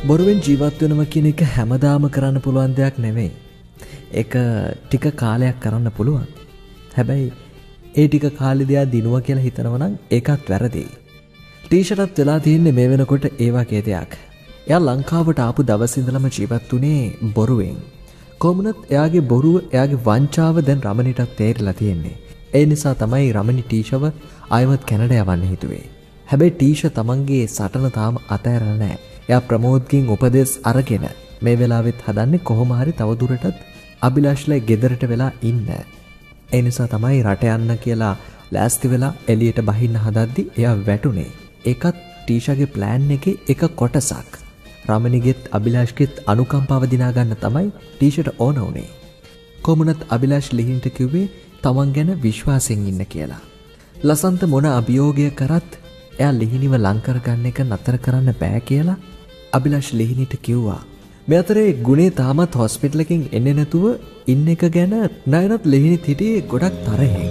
බොරුවෙන් ජීවත් වෙනවා කියන එක හැමදාම කරන්න පුළුවන් දෙයක් නෙවෙයි. ඒක ටික කාලයක් කරන්න පුළුවන්. හැබැයි ඒ ටික කාලෙ දිහා දිනුවා කියලා හිතනවා නම් ඒකත් වැරදි. ටීෂර්ට්ත් වෙලා තියෙන්නේ මේ වෙනකොට ඒ වගේ දෙයක්. එයා ලංකාවට ආපු දවස් ඉඳලම ජීවත් වුණේ බොරුවෙන්. කොහොමුණත් එයාගේ බොරුව එයාගේ වංචාව දැන් රමණිටත් තේරිලා තියෙන්නේ. ඒ නිසා තමයි රමණි ටීෂව ආයමත් කැනඩා යවන්න හිතුවේ. හැබැයි ටීෂ තමන්ගේ සටන තාම අතහැරලා නැහැ. එයා ප්‍රමෝද්ගෙන් උපදෙස් අරගෙන මේ වෙලාවෙත් හදන්නේ කොහොම හරි තවදුරටත් අභිලාෂ්ලා ගෙදරට වෙලා ඉන්න. ඒ නිසා තමයි රට යන්න කියලා ලෑස්ති වෙලා එළියට බහින්න හදද්දි එයා වැටුනේ. ඒකත් ටීෂාගේ ප්ලෑන් එකේ එක කොටසක්. රමණිගෙත් අභිලාෂ්ගෙත් අනුකම්පාව දිනා ගන්න තමයි ටීෂට ඕන උනේ. කොමුණත් අභිලාෂ් ලිහින්ට කිව්වේ තමන් ගැන විශ්වාසයෙන් ඉන්න කියලා. ලසන්ත මොන අභියෝගය කරත් එයා ලිහිනිව ලං කරගන්න එක නතර කරන්න බෑ කියලා අභිලාෂ් ලිහිනිට කිව්වා. මේ අතරේ ගුණේ තාමත් හොස්පිටල් එකකින් එන්නේ නැතුව ඉන්න එක ගැන නයනත් ලිහිනිත් හිටියේ ගොඩක් තරහෙන්.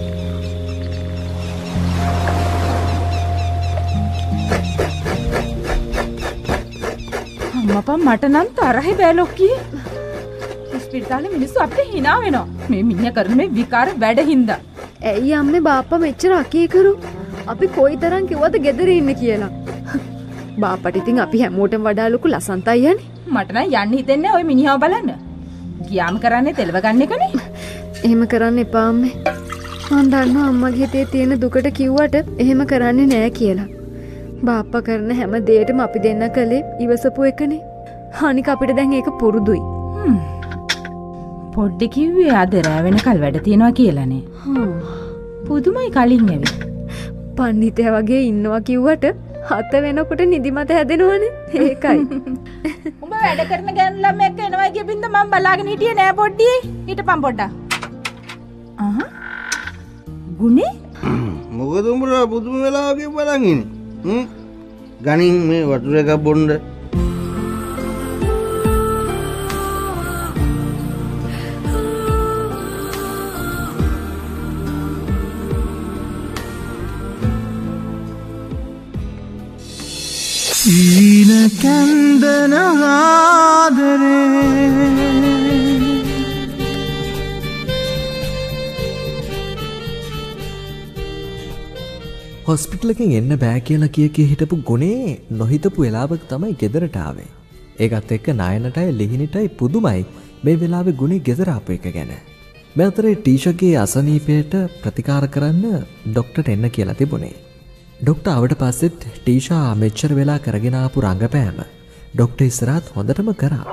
අම්මපා මට නම් තරහේ බෑ ලොක්කී. ඉස්පිරිතාලේ මිනිස්සු අපිට hina වෙනවා. මේ මිනිහා කරන මේ විකාර වැඩ හින්දා. ඇයි අම්මේ බාප්පා මෙච්චර අකී කරු? අපි කොයිතරම් කිව්වද ගෙදර ඉන්න කියලා. බාප්පට ඉතින් අපි හැමෝටම වඩා ලොකු ලසන්තයි යන්නේ. මට නම් යන්න හිතෙන්නේ ওই මිනිහව බලන්න. ගියාම කරන්නේ තෙලව ගන්න එකනේ. එහෙම කරන්න එපා අම්මේ. මං දන්නවා අම්මගේ හිතේ තියෙන දුකට කිව්වට එහෙම කරන්නේ නෑ කියලා. බාප්පා කරන හැම දෙයකටම අපි දෙන්න කලේ ඉවසපු එකනේ. අනික අපිට දැන් ඒක පුරුදුයි. පොඩ්ඩේ කිව්වේ අද රෑ වෙනකල් වැඩ තියනවා කියලානේ. පුදුමයි කලින් ඇවි. පන්නිතේ වගේ ඉන්නවා කිව්වට හත වෙනකොට නිදිමත හැදෙනවනේ. ඒකයි. උඹ වැඩ කරන ගෑනු ළමයෙක් එනවා කියපින්ද මම බලාගෙන හිටියේ නෑ පොඩ්ඩියේ. හිටපන් පොඩ්ඩක්. ගුණේ? මොකද උඹලා පුදුම වෙලාවක බලන් ඉන්නේ? ගණින් මේ වතුර එකක් බොන්න. ඊන කන්දන ආදරේ හොස්පිටල් එකෙන් එන්න බෑ කියලා කිය හිටපු ගුණේ නොහිතපු වෙලාවක තමයි ගෙදරට ආවේ. ඒකත් එක්ක නායනටයි ලිහිනිටයි පුදුමයි මේ වෙලාවේ ගුණේ ගෙදර ආපු එක ගැන. මේ අතරේ ටීෂගේ අසනීපයට ප්‍රතිකාර කරන්න ડોක්ටර්ට එන්න කියලා තිබුණේ. ඩොක්ටර් ආවට පස්සෙත් ටීෂා මෙච්චර වෙලා කරගෙන ආපු රංගපෑම ඩොක්ටර් ඉස්සරහත් හොඳටම කරා.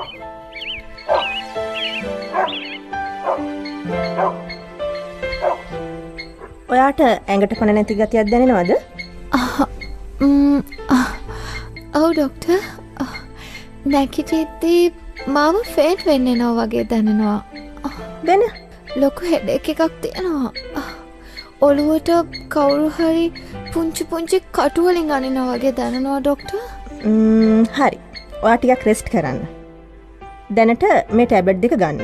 ඔයාට ඇඟට පණ නැති ගතියක් දැනෙනවද? ඔව් ડોක්ටර්. නැගිටිද්දී මාව ෆේන්ට් වෙන්නේනවා වගේ දැනෙනවා. දැන ලොකු හෙඩේක් එකක් තියෙනවා. ඔළුවට කවුරු හරි පුංචි කටු වලින් අනිනවා වගේ දැනෙනවා ડોක්ටර්. හරි. ඔයා ටිකක් රෙස්ට් කරන්න. දැනට මේ ටැබ්ලට් දෙක ගන්න.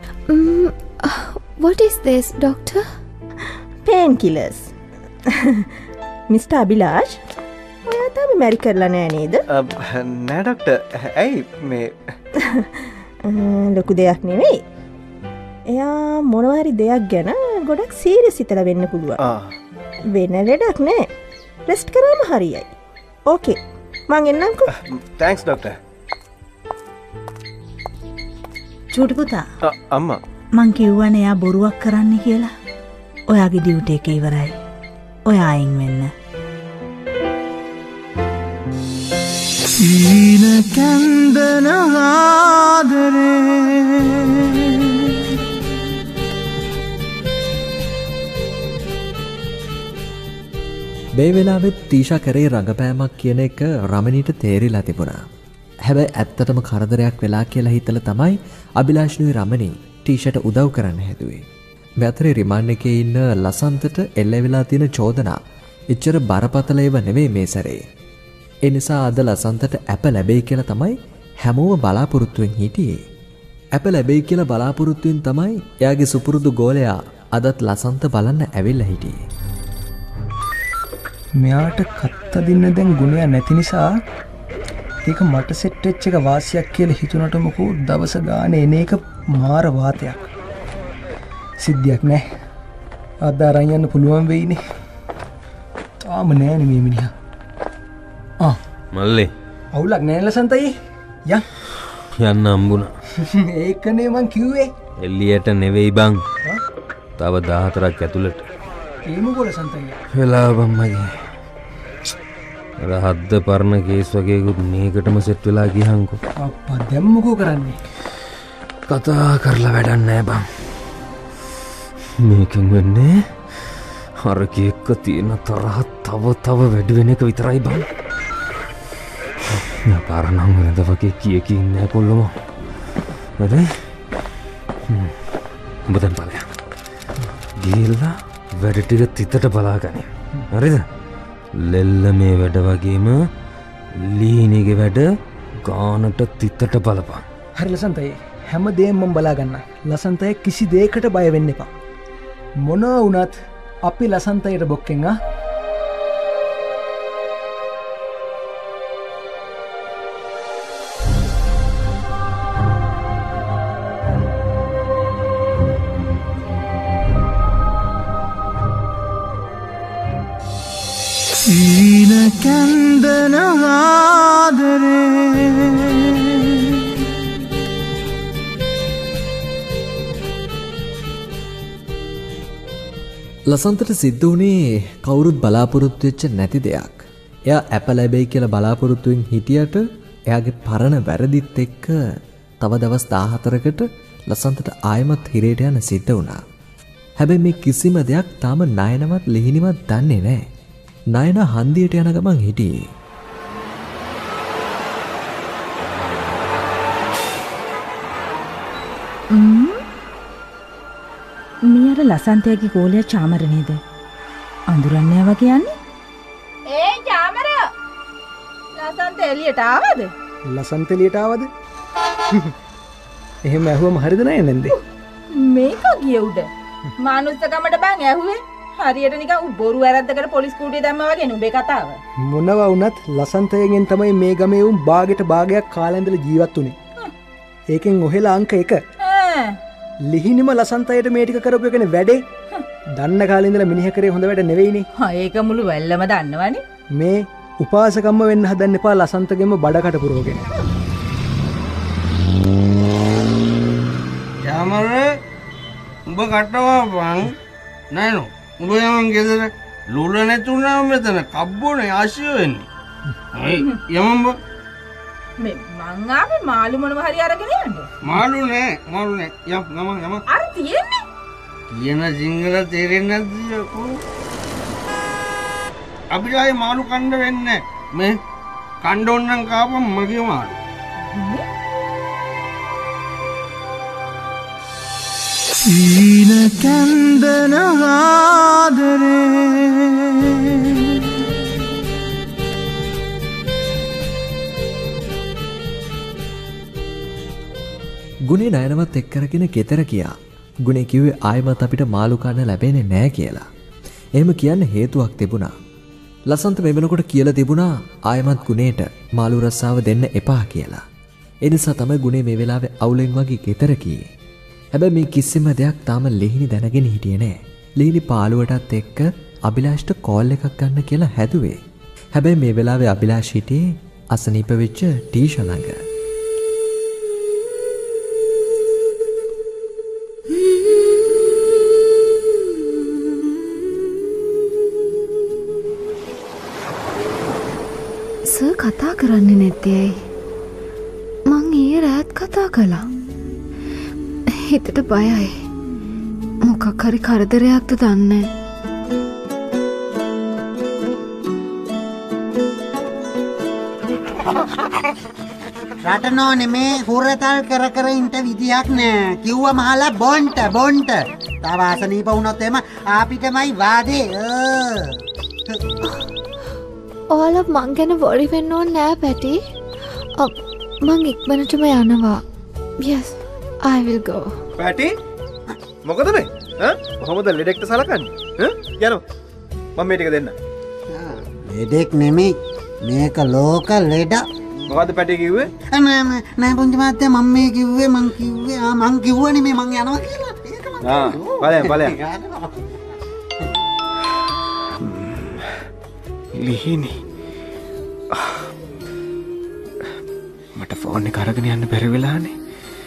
What is this doctor? Pain killers. Mr. Abhilash, ඔයා තාම මැරි කරලා නෑ නේද? නෑ ඩොක්ටර්. ඇයි මේ ලොකු දෙයක් නෙවෙයි. එයා මොනවා හරි දෙයක් ගැන ගොඩක් සීරියස් හිතලා වෙන්න පුළුවන්. වෙන ලෙඩක් නෑ. රෙස්ට් කරාම හරියයි. ඕකේ. මං එන්නම්කෝ. Thanks doctor. චූටි පුතා. අම්මා. මං කිව්වනේ එයා බොරුවක් කරන්න කියලා. ඔයාගේ ඩියුටි එක ඉවරයි. ඔයා අයින් වෙන්න. ඊන කන්දන ආදරේ මේ වෙලාවෙත් ටීෂා කරේ රඟපෑමක් කියන එක රමණීට තේරිලා තිබුණා. හැබැයි ඇත්තටම කරදරයක් වෙලා කියලා හිතලා තමයි අභිලාෂ්ණුයි රමණී ටීෂාට උදව් කරන්න හැදුවේ. මේ අතරේ රිමාන්ඩ් එකේ ඉන්න ලසන්තට එල්ල වෙලා තියෙන චෝදනා එච්චර බරපතල ඒවා නෙවෙයි මේ සැරේ. ඒ නිසා අද ලසන්තට ඇප ලැබෙයි කියලා තමයි හැමෝම බලාපොරොත්තුෙන් හිටියේ. ඇප ලැබෙයි කියලා බලාපොරොත්තුෙන් තමයි එයාගේ සුපුරුදු ගෝලයා අදත් ලසන්ත බලන්න ඇවිල්ලා හිටියේ. මෙයාට කත්ත දෙන්න දැන් ගුණයක් නැති නිසා ඒක මට සෙට් වෙච්ච එක වාසියක් කියලා හිතුණට මොකෝ දවස ගානේ එන එක මාර වාතයක්. සිද්ධියක් නෑ. අද අරන් යන්න පුළුවන් වෙයිනේ. තාම නෑනේ මේ මිනිහා. මල්ලේ. අවුලක් නෑ ලසන්තයි. යන්න හම්බුණා. ඒකනේ මං කිව්වේ. එල්ලියට නෙවෙයි බං. තව 14ක් ඇතුළට. ඒ මොකද ලසන්තයි? වෙලා බං මගේ. රහද්ද පරණ කේස් වගේකුත් මේකටම සෙට් වෙලා ගියහන්කෝ. අප්පා දැන් මොකෝ කරන්නේ? කතා කරලා වැඩක් නෑ බං. මේකෙන් වෙන්නේ හරකේ එක්ක තියෙන තරහ තව වැඩි වෙන එක විතරයි බං. පාරනම් වෙනද වගේ කී ඉන්නේ කොල්ලම. හරි? උඹ දැන් බලන්න. ගිහිල්ලා වැඩ ටික තිතට බලාගන්න. හරිද? ලෙල්ල මේ වැඩ වගේම ලීනිගේ වැඩ ගානට තිතට බලපන්. හරි ලසන්තයි. හැම දෙයක්ම මම බලා ගන්නම්. ලසන්තයි කිසි දෙයකට බය වෙන්න එපා. මොනවා වුණත් අපි ලසන්තයිට බොක්කෙන් ආ. සීන කන්දන ආදරේ ලසන්තට සිද්ධ වුණේ කවුරුත් බලාපොරොත්තු වෙච්ච නැති දෙයක්. එයා අප ලැබෙයි කියලා බලාපොරොත්තුෙන් හිටියට එයාගේ පරණ වැරදිත් එක්ක තව දවස් 14කට ලසන්තට ආයමත් හිරේට යන සිද්ධ වුණා. හැබැයි මේ කිසිම දෙයක් තාම නයනවත් ලිහිණිවත් දන්නේ නැහැ. නයන හන්දියට යන ගමන් හිටියේ. මියර ලසන්තයාගේ ගෝලයා චාමර නේද? අඳුරන්නේ වගේ යන්නේ. ඒ චාමර! ලසන්ත එළියට ආවද? ලසන්ත එළියට ආවද? එහෙම ඇහුවම හරිද නේද? මේක ගිය උඩ. මානුස්සකමට බං ඇහුවේ. හරියට නිකන් බොරු වැරද්දකට පොලිස් කූටිය දැම්මා වගේ නුඹේ කතාව. මොනවා වුණත් ලසන්තයෙන් තමයි මේ ගමේ උන් බාගෙට භාගයක් කාලා ඉඳලා ජීවත් උනේ. ඒකෙන් ඔහෙලා අංක 1. ලිහිණිම ලසන්තයට මේ ටික කරපු එකනේ වැඩේ. දන්න කාලේ ඉඳලා මිනිහ කරේ හොඳ වැඩ නෙවෙයිනේ. ඒක මුළු වැල්ලම දන්නවනේ. මේ උපාසකම්ම වෙන්න හදන්න එපා ලසන්තගෙම බඩකට පුරවගෙන. යාමර උඹ කට්ටවා බං නෑනෝ. උඹ යමන් ගෙදර ලුල නැතුණා මෙතන කබ්බෝනේ ආශිය වෙන්නේ. අය යමන් බ මේ මං ආවේ මාළු මොනවා හරි අරගෙන යන්න. මාළු නෑ යම. අර තියෙන්නේ. කියන සිංහල තේරෙන්නේ නැද්ද යකෝ? අපිට ආයේ මාළු කන්න වෙන්නේ මේ කන්න ඕන නම් කාපම් මගේ මාළු. සීන කන්දන ආදරේ ගුණේ නයනවත් එක් කරගෙන ගෙදර ගියා. ගුණේ කිව්වේ ආයෙමත් අපිට මාළු කන්න ලැබෙන්නේ නැහැ කියලා. එහෙම කියන්න හේතුවක් තිබුණා. ලසන්ත මේ වෙනකොට කියලා තිබුණා ආයෙමත් ගුණේට මාළු රස්සාව දෙන්න එපා කියලා. ඒ නිසා තමයි ගුණේ මේ වෙලාවේ අවුලෙන් වගේ ගෙදර ගියේ. හැබැයි මේ කිසිම දෙයක් තාම ලිහිණි දැනගෙන හිටියේ නෑ. ලිහිණි පාළුවටත් එක්ක අභිලාෂ්ට කෝල් එකක් ගන්න කියලා හැදුවේ. හැබැයි මේ වෙලාවේ අභිලාෂ් හිටියේ අසනීප වෙච්ච ටීෂා ළඟ. සර් කතා කරන්නේ නැත්තේ ඇයි? මං ඊයේ රාත් කතා කළා. හිතට බයයි. මොකක් හරි කරදරයක්ද දන්නේ. රටනෝ නෙමේ හුරතල් කර කර ඉන්ට විදියක් නෑ. කිව්ව මහලා බොන්ට. තව අසනීප වුණොත් එම ආපිටමයි වාදේ. ඔයාලා මං ගැන වොරි වෙන්න ඕනේ නෑ පැටි. මං ඉක්මනටම යනවා. Yes, I will go. පැටි මොකද මේ? කොහොමද ලෙඩෙක්ට සලකන්නේ? යනවා. මම මේ ටික දෙන්න. ලෙඩෙක් නෙමෙයි. මේක ලෝක ලෙඩ. මොකද්ද පැටි කිව්වේ? නෑ පුංචි මහත්තයා මම මේ කිව්වේ මං කිව්වනේ මේ මං යනවා කියලා. ඒක බලයන්. ලිහිනි. මට ෆෝන් එක අරගෙන යන්න බැරි වෙලානේ.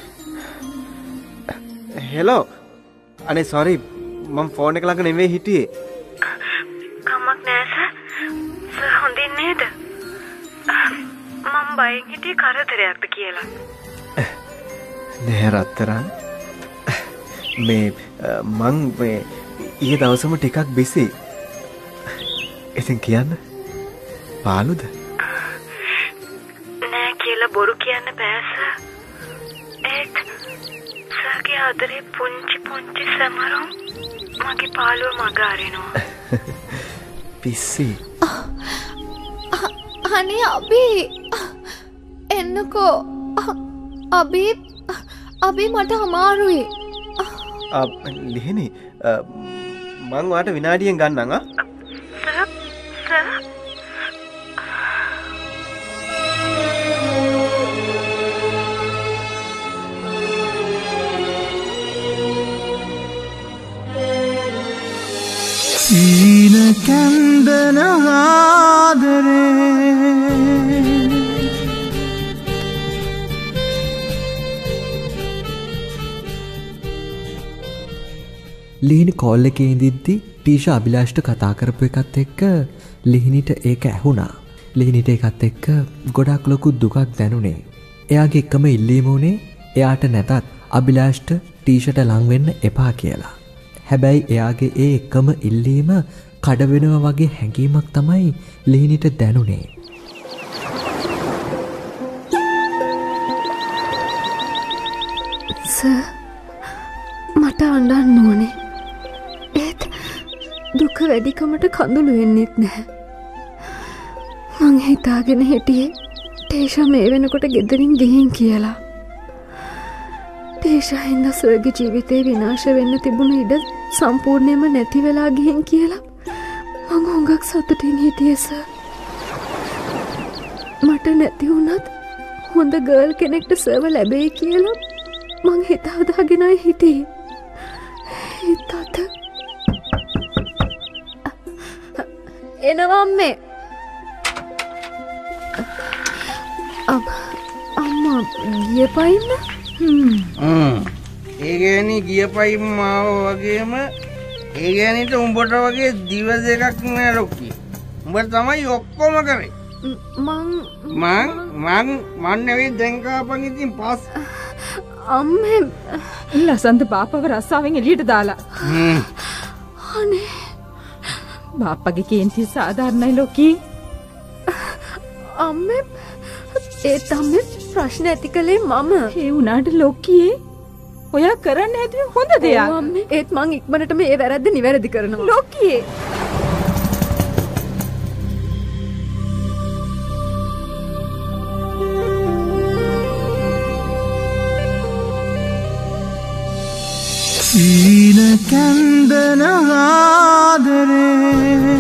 හෙලෝ. අනේ සෝරි මම ෆෝන් එක ළඟ නෙමෙයි හිටියේ. කමක් නෑ සර් හොඳින් නේද? මම බයෙන් හිටියේ කරදරයක්ද කියලා. නෑ රත්තරන්. මං ඊයේ දවසම ටිකක් බිසි. ඉතින් කියන්න පාළුද? නෑ කියලා බොරු කියන්න බෑ සර්. ඒත් සර්ගේ ආදරේ පුංචි සමරම් මගේ පාළුව මග අරිනවා. පිස්සි. අනේ අබි එන්නකෝ. අබි මට අමාරුයි. ලිහිනි මං වාට විනාඩියෙන් ගන්නම් ආ. සර් සීන කන්දන ආදරේ ලිහිනි කෝල් එකේ ඉඳිද්දි ටීෂා අභිලාෂ්ට කතා කරපු එකත් එක්ක ලිහිනිට ඒක ඇහුණා. ලිහිනිට ඒකත් එක්ක ගොඩක් ලොකු දුකක් දැනුනේ. එයාගේ එකම ඉල්ලීම උනේ එයාට නැතත් අභිලාෂ්ට ටීෂාට ලං වෙන්න එපා කියලා. හැබැයි එයාගේ ඒ එකම ඉල්ලීම කඩ වෙනවා වගේ හැඟීමක් තමයි ලිහිනිට දැනුනේ. සර් මට අඬන්න ඕනේ. ඒත් දුක වැඩිකමට කඳුළු වෙන්නෙත් නැහැ. මං හිතාගෙන හිටියේ ටීෂා මේ වෙනකොට ගෙදරින් ගිහින් කියලා. ටීෂා හින්දා සර්ගේ ජීවිතේ විනාශ වෙන්න තිබුණු ඉඩ සම්පූර්ණයෙන්ම නැති වෙලා ගිහින් කියලා මං හුඟක් සතුටින් හිටියේ සර්. මට නැති වුණත් හොඳ ගර්ල් කෙනෙක්ට සර්ව ලැබෙයි කියලා මං හිතාදාගෙනයි හිටියේ. ඒත් අද එනවා අම්මේ. අම්මා ගිය පයින්න? ඒ ගෑණි ගිය පයින් මාව වගේම ඒ ගෑණිට උඹට වගේ දිව දෙකක් නෑ ලොක්කී. උඹ තමයි ඔක්කොම කරේ. මං නෙවෙයි දැන් කාපන් ඉතින් පස්. අම්මේ ලසන්ත බාපව රස්සාවෙන් එළියට දාලා. අනේ බාප්පගේ කේන්ති සාධාරණයි ලොකී. අම්මේ ඒත් අම්මේ ප්‍රශ්න ඇති කළේ මම. ඒ වුණාට ලොකී ඔයා කරන්න හැදුවේ හොඳ දෙයක්. අම්මේ ඒත් මං ඉක්මනටම ඒ වැරද්ද නිවැරදි කරනවා. ලොකී සීන කන්දන ආදරේ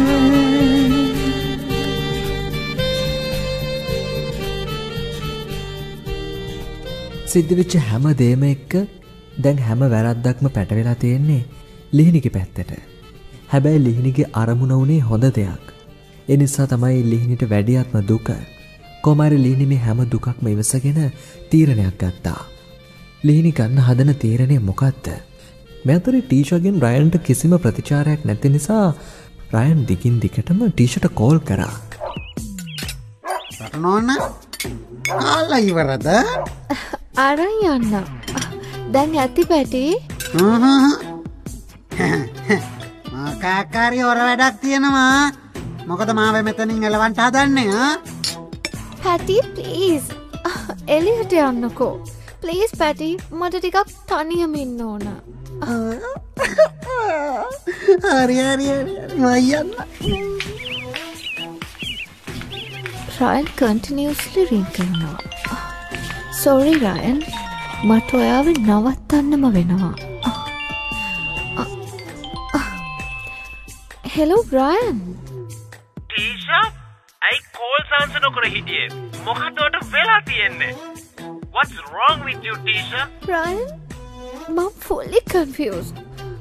සිද්ධ වෙච්ච හැම දේම එක්ක දැන් හැම වැරද්දක්ම පැටවෙලා තියෙන්නේ ලිහිනිගේ පැත්තට. හැබැයි ලිහිනිගේ අරමුණ උනේ හොඳ දෙයක්. ඒ නිසා තමයි ලිහිනිට වැඩියත්ම දුක. කොමාරි ලිහිනි මේ හැම දුකක්ම ඉවසගෙන තීරණයක් ගත්තා. ලිහිනි ගන්න හදන තීරණය මොකක්ද? මේ අතරේ ටීෂාගෙන් රයන්ට කිසිම ප්‍රතිචාරයක් නැති නිසා රයන් දිගින් දිගටම ටීෂාට කෝල් කරා. රටනෝන කාලා ඉවරද? අරන් යන්න. දැන් ඇති පැටි. කාකාරි හොර වැඩක් තියෙනවා. මොකද මාව මෙතනින් එලවන්න හදන්නේ ආ? පැටි ප්ලීස් එළියට යන්නකෝ. ප්ලීස් පැටි මට ටිකක් තනියම ඉන්න ඕන. හරි මයන්න. රයන් කන්ටිනියස්ලි රින් කරනවා. සෝරි රයන් මට ඔයාව නවත්තන්නම වෙනවා. Hello Ryan. ටීෂා ඇයි කෝල් සාන්ස නොකර හිටියේ? මොකක්ද වෙලා තියෙන්නේ? What's wrong with you, Tisha? Ryan, I'm fully confused.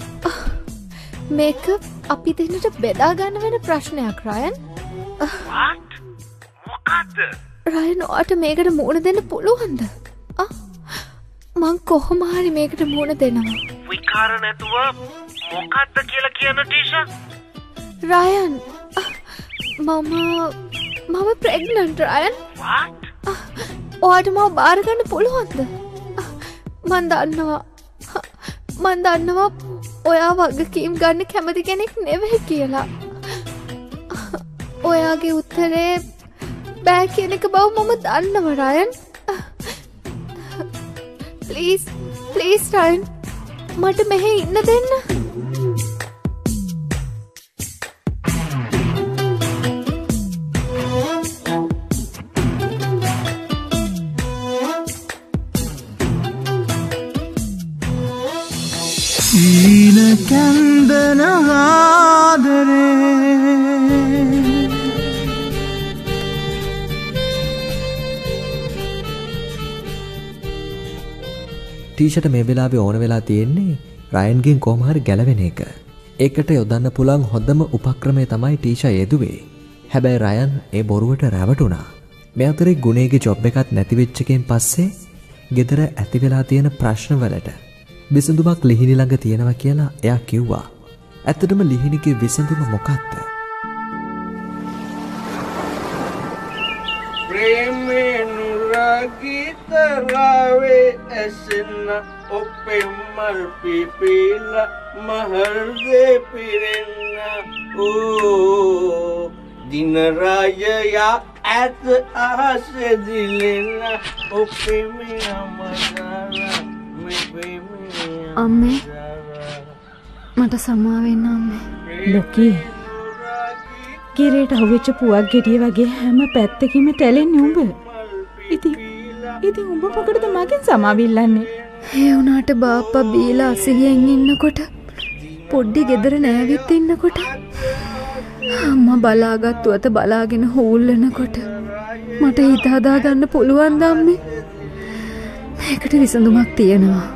මේක අපි දෙන්නට බෙදා ගන්න වෙන ප්‍රශ්නයක් රයන්. What? මොකක්ද? රයන් ඔයාට මේකට මුහුණ දෙන්න පුළුවන්ද? මං කොහොම හරි මේකට මුහුණ දෙනවා. විකාර නැතුව මොකක්ද කියලා කියන ටීෂා? රයන් මම ප්‍රෙග්නන්ට් රයන්. What? ඔයාට මාව බාර ගන්න පුළුවන්ද? මන් දන්නවා ඔයා වගකීම් ගන්න කැමති කෙනෙක් නෙවෙයි කියලා. ඔයාගේ උත්තරේ බෑ කියන එක බව මම දන්නවා රයන්. ප්ලීස් රයන් මට මෙහෙ ඉන්න දෙන්න. ඊන කැන්දන ආදරේ ටීෂට මේ වෙලාවේ ඕන වෙලා තියෙන්නේ රයන්ගෙන් කොහොම හරි ගැලවෙන එක. ඒකට යොදන්න පුළුවන් හොඳම උපක්‍රමය තමයි ටීෂා යෙදුවේ. හැබැයි රයන් ඒ බොරුවට රැවටුණා. මේ අතරේ ගුණේගේ ජොබ් එකක් නැති වෙච්ච එකෙන් පස්සේ ගෙදර ඇති වෙලා තියෙන ප්‍රශ්න වලට විසඳුමක් ලිහිණි ළඟ තියෙනවා කියලා එයා කිව්වා. ඇත්තටම ලිහිණිගේ විසඳුම මොකක්ද? ප්‍රේමේ නුරාගීතරාවේ ඇසෙන්න ඔපේ මල් පිපිල මහල්දේ පිරෙන්න ඕ දින රාජයා ඇත අහසේ දිලෙන්න ඔපේ මේ අමදාලා මේ අම්මේ මට සමා වෙන්න අම්මේ. ලොකී කිරේට හුවෙච්ච පුවක් ගෙඩිය වගේ හැම පැත්තකින්ම තැලෙන්නේ උඹ. ඉතින් උඹ මොකටද මගෙන් සමාව ඉල්ලන්නේ? ඒ වුණාට බාප්පා බීලා අසිරියෙන් ඉන්නකොට පොඩ්ඩි ගෙදර නෑවිත් ඉන්නකොට අම්මා බලාගත්තු අත බලාගෙන හූල්ලනකොට මට හිත හදා ගන්න පුළුවන් අම්මේ. මේකට විසඳුමක් තියෙනවා.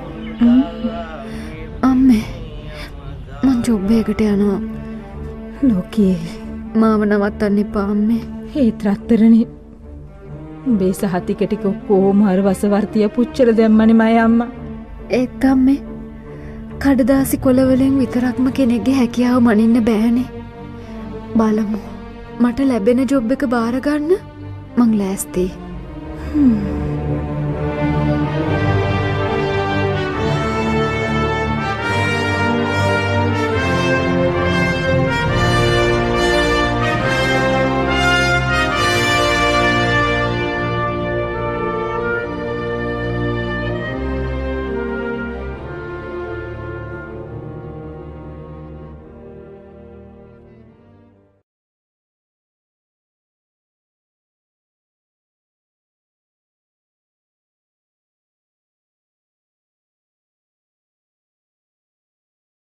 අම්මේ මං ජොබ් එකට යනවා. ලෝකේ මාව නවත්තන්න එපා අම්මේ. ඒත් රත්තරනේ උඹේ සහතික ටික කොහොම හරි වසවර්තිය පුච්චල දැම්මනේ මගේ අම්මා. ඒත් අම්මේ කඩදාසි කොළවලින් විතරක්ම කෙනෙක්ගේ හැකියාව මනින්න බෑනේ. බලමු මට ලැබෙන ජොබ් එක බාර ගන්න මං ලෑස්තියි.